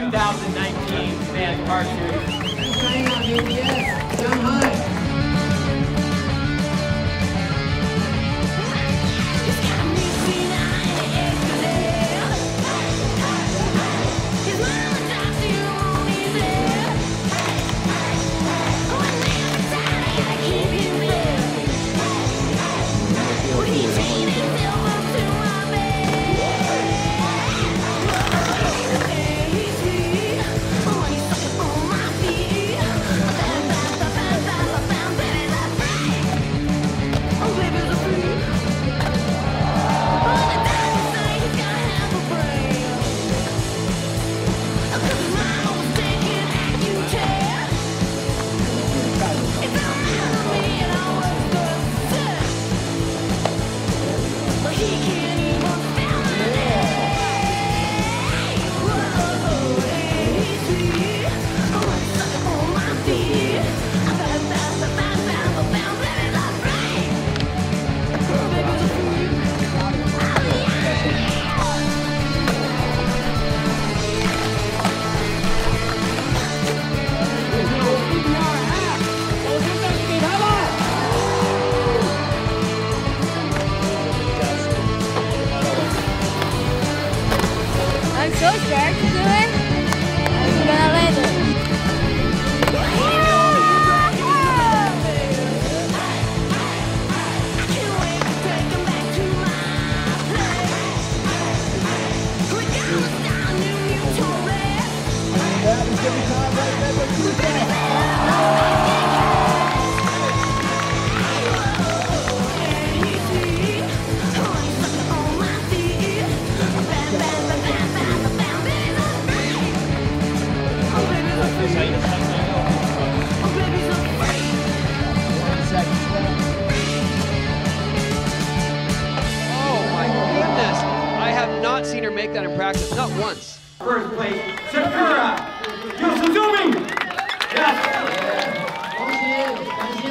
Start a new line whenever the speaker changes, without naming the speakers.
2019 Advanced Car Series.
Hang on, ABS. Jump high.
I'm so scared to do it. I'm gonna let it.
Not seen her make that in practice, not once.
First place, Sakura Yosuzumi. Yes.